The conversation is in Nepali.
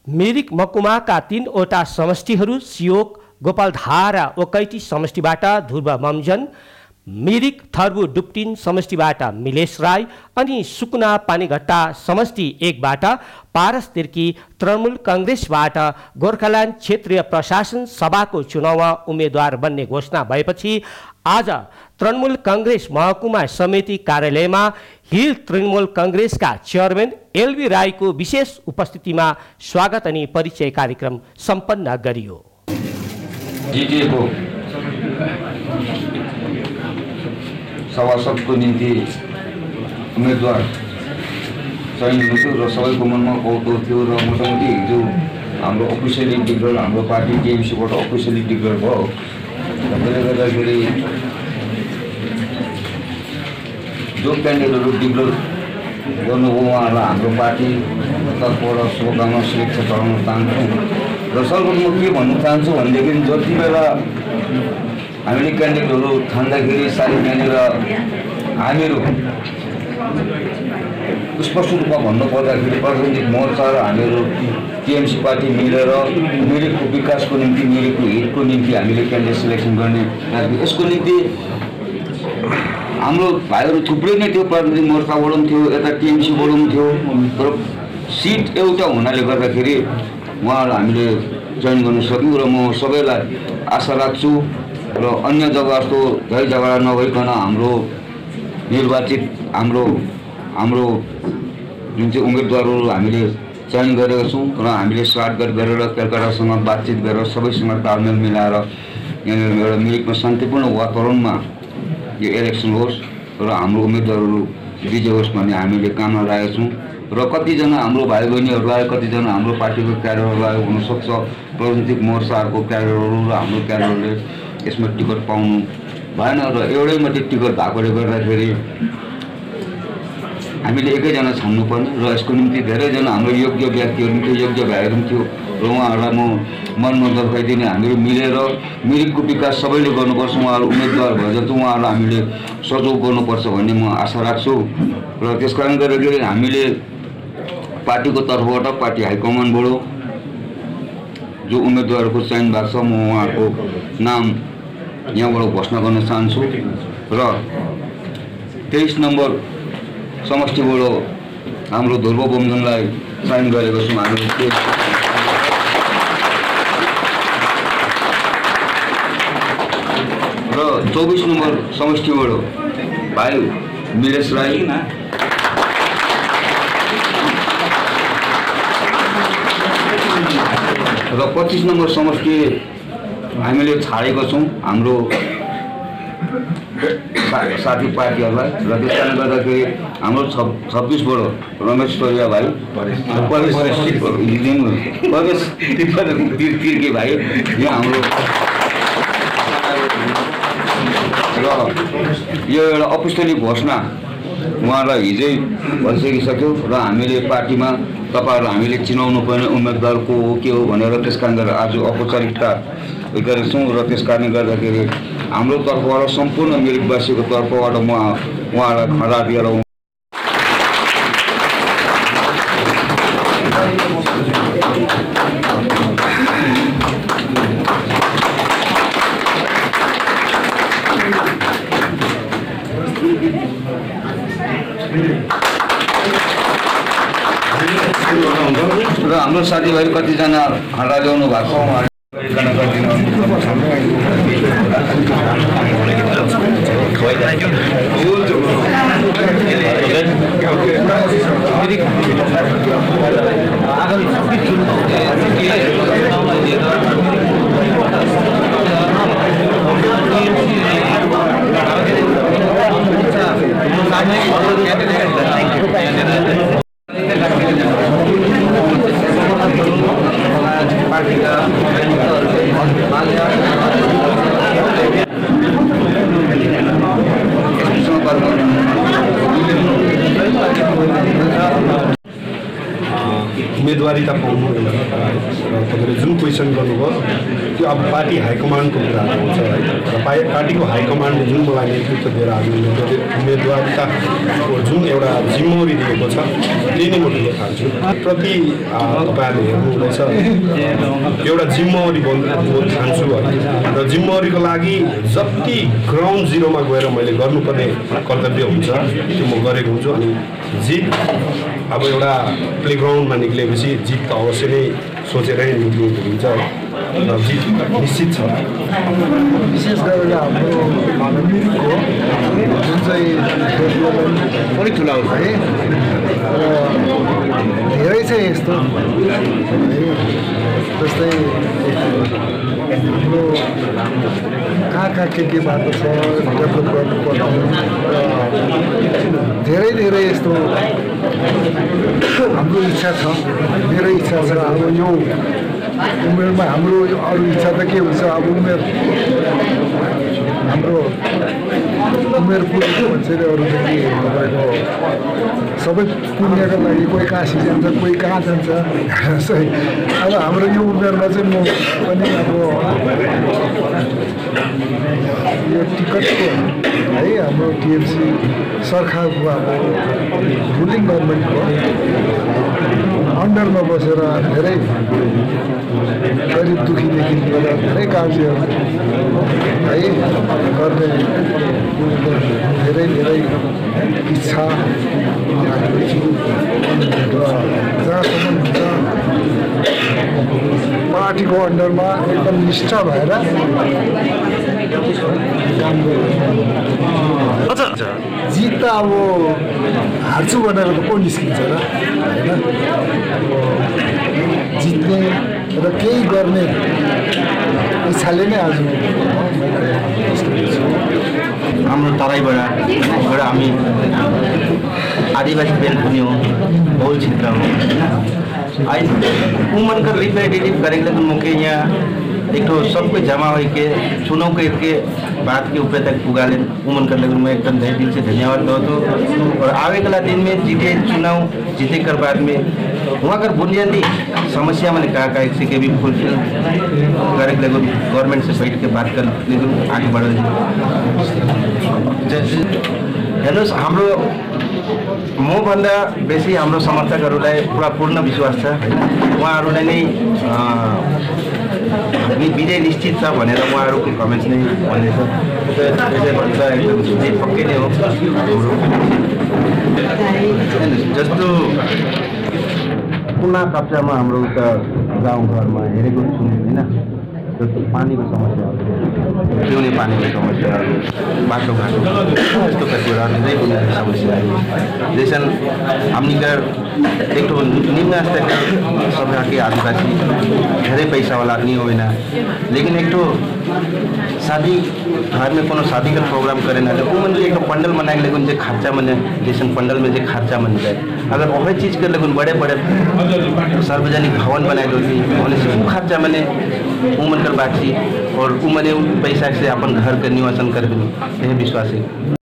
मिरिक महकुमाका 3वटा समष्टिहरू सियोक, गोपालधार र ओकैटी समष्टिबाट ध्रुव मम्जन, मिरिक थर्बु डुप्टिन समष्टिबाट मिलेश राई अनि सुकुना पानीघट्टा समष्टि 1बाट पारस तिर्की तृणमूल कांग्रेसबाट गोर्खाल्यान्ड क्षेत्रीय प्रशासन सभाको चुनावमा उम्मेद्वार बन्ने घोषणा भएपछि आज तृणमूल कांग्रेस महकुमा समिति कार्यालयमा हिल तृणमूल कांग्रेसका चेयरम्यान एलबी राईको विशेष उपस्थितिमा स्वागत अनि परिचय कार्यक्रम सम्पन्न गरियो। सभासदको निम्ति उम्मेदवार चयन हुन्थ्यो र सबैको मनमा कौतूहल थियो र मोटामोटी हिजो हाम्रो अफिसियली डिक्लेयर हाम्रो पार्टी टिएमसीबाट अफिसियली डिक्लेयर भयो। त्यसले गर्दाखेरि जो क्यान्डिडेटहरू डिक्लेयर गर्नुभयो उहाँहरूलाई हाम्रो पार्टी तर्फबाट शुभकामना शुभेच्छा चढाउन चाहन्छौँ र सर्वप्रथम के भन्न चाहन्छु भनेदेखि जति बेला हामीले क्यान्डिडेटहरू छान्दाखेरि सायद यहाँनिर हामीहरू स्पष्ट रूपमा भन्नुपर्दाखेरि प्रजातान्त्रिक मोर्चा र हामीहरू टिएमसी पार्टी मिलेर मिरिकको विकासको निम्ति मिरिकको हितको निम्ति हामीले क्यान्डिडेट सिलेक्सन गर्ने। यसको निम्ति हाम्रो भाइहरू थुप्रै नै थियो, प्रजातान्त्रिक मोर्चाबाट पनि थियो, यता टिएमसीबाट पनि थियो, तर सिट एउटा हुनाले गर्दाखेरि उहाँहरूलाई हामीले चयन गर्न सक्यौँ र म सबैलाई आशा राख्छु र अन्य जग्गा जस्तो झै झगडा नभइकन हाम्रो निर्वाचित हाम्रो जुन चाहिँ उम्मेदवारहरू हामीले चयन गरेका छौँ र हामीले स्वागत गरेर कलकत्तासँग बातचित गरेर सबैसँग तालमेल मिलाएर यहाँनिर एउटा मिरिकमा शान्तिपूर्ण वातावरणमा यो इलेक्सन होस् र हाम्रो उम्मेदवारहरू विजय होस् भन्ने हामीले कामना राखेका छौँ र कतिजना हाम्रो भाइ बहिनीहरूलाई कतिजना हाम्रो पार्टीको क्याडरहरूलाई हुनसक्छ प्रजातान्त्रिक मोर्चाहरूको क्याडरहरू र हाम्रो क्याडरले यसमा टिकट पाउनु भएन र एउटै मात्रै टिकट भएकोले गर्दाखेरि हामीले एकैजना छान्नुपर्ने र यसको निम्ति धेरैजना हाम्रो योग्य व्यक्तिहरू पनि थियो, योग्य भाइहरू पनि थियो र उहाँहरूलाई म मनमा दर्शाइदिने हामीहरू मिलेर मिरिकको विकास सबैले गर्नुपर्छ, उहाँहरू उम्मेदवार भए जस्तो उहाँहरूलाई हामीले सहयोग गर्नुपर्छ भन्ने म आशा राख्छु र त्यस कारण गर्दाखेरि हामीले पार्टीको तर्फबाट पार्टी हाइकमान्डबाट जो उम्मेदवारको चयन भएको छ म उहाँहरूको नाम यहाँबाट घोषणा गर्न चाहन्छु र 23 नम्बर समष्टिबाट हाम्रो ध्रुव बमजनलाई चयन गरेको छौँ हामीले र 24 नम्बर समष्टिबाट भाइ मिलेश राई र 25 नम्बर समष्टि हामीले छाडेको छौँ हाम्रो साथी पार्टीहरूलाई र त्यस कारणले गर्दाखेरि हाम्रो 26बाट रमेश तोरिया भाइ तिर्के भाइ यहाँ हाम्रो र यो एउटा अफिसियली घोषणा उहाँलाई हिजै भइसकिसक्यो र हामीले पार्टीमा तपाईँहरू हामीले चिनाउनु पर्ने उम्मेदवार को हो के हो भनेर त्यस कारण गरेर आज औपचारिकता गरेका छौँ र त्यस कारणले गर्दाखेरि हाम्रो तर्फबाट सम्पूर्ण मिरिकवासीको तर्फबाट म उहाँलाई खडा दिएर र हाम्रो साथीभाइ कतिजना खडा ल्याउनु भएको उम्मेदवारिता तपाईँले जुन क्वेसन गर्नुभयो त्यो अब पार्टी हाइकमान्डको कुराहरू हुन्छ है र पार्टीको हाइकमान्डले जुन मलाई नेतृत्व दिएर आज उम्मेदवारिताको जुन एउटा जिम्मेवारी दिएको छ त्यही नै म ठुलो ठान्छु। प्रति तपाईँहरूले हेर्नुहुँदैछ एउटा जिम्मेवारी म ठान्छु है र जिम्मेवारीको लागि जति ग्राउन्ड जिरोमा गएर मैले गर्नुपर्ने कर्तव्य हुन्छ त्यो म गरेको हुन्छु। अनि जित अब एउटा प्लेग्राउन्डमा निक्लेपछि जित त अवश्य नै सोचेरै निक्लिएको हुन्छ र जित निश्चित छ। विशेष गरेर हाम्रो मिरिकको जुन चाहिँ अलिक ठुलो है र धेरै छ यस्तो जस्तै हाम्रो कहाँ के बाटो छ डेभलप गर्नुपर्ने र धेरै यस्तो हाम्रो इच्छा छ। मेरो इच्छा छ अब यो उमेरमा हाम्रो अरू इच्छा त के हुन्छ अब हाम्रो उमेर पुगेको मान्छेले अरूदेखि तपाईँको सबै पुण्यको लागि कोही काशी जान्छ कोही कहाँ जान्छ। अब हाम्रो यो उमेरमा चाहिँ म पनि अब यो टिकटको है हाम्रो टिएमसी सरकारको अब रुलिङ गभर्मेन्टको अन्डरमा बसेर धेरै गरिब दुखीदेखि लिएर धेरै कार्यहरू है गर्ने धेरै इच्छा राखेको छु र जहाँसम्म हुन्छ पार्टीको अन्डरमा एकदम निष्ठा भएर काम गर्नु। जित त अब हार्छु भनेर त को निस्किन्छ र होइन जित्ने र केही गर्ने इच्छाले नै आज हाम्रो तराईबाट हामी आदिवासी बेल्ट पनि हो बहुल क्षेत्र हो आज उमन का रिप्रेजेंटेटिव करेंगे तो मुख्य यहाँ एक तो सबको जमा हो के चुनाव के बात के ऊपर तक पुगा ले उमन कर लगे मैं एकदम तहे दिल से धन्यवाद दो तो और आवे वाला दिन में जीते चुनाव जीते कर बाद में वहाँ कर बुनियादी समस्या मैंने कहा इसी के भी फुलफिल करे लगे गवर्नमेंट से बैठ के बात कर लेकिन आगे बढ़ हेर्नुहोस् हाम्रो मभन्दा बेसी हाम्रो समर्थकहरूलाई पुरा पूर्ण विश्वास छ उहाँहरूलाई नै विजय निश्चित छ भनेर उहाँहरूको कमेन्ट्स नै भन्दैछ त्यसैभन्दा एकदम जित पक्कै नै हो जस्तो पुनः कब्जामा हाम्रो उता गाउँघरमा हेरेको छु होइन जस्तो पानीको समस्याहरू पिउने पानीको समस्याहरू बाटोघाटो यस्तो कतिवटा धेरै बुनियादी समस्याहरू जैसन हमनी का एक तो निम्न स्तर का सब यहाँ के आदिवासी धेरै पैसा वाला नहीं हो ना लेकिन एक तो शादी घर में कोनो शादी का प्रोग्राम करे ना तो मन एक पंडल बनाए लेकिन जो खर्चा मने जैसे पंडल में जो खर्चा मन जाए अगर वही चीज़ कर लेकिन बड़े बड़े सार्वजनिक भवन बनाए दो होने से वो खर्चा मने उमन कर बातचीत और उमने पैसा से अपन घर का निवासन कर यही विश्वास है।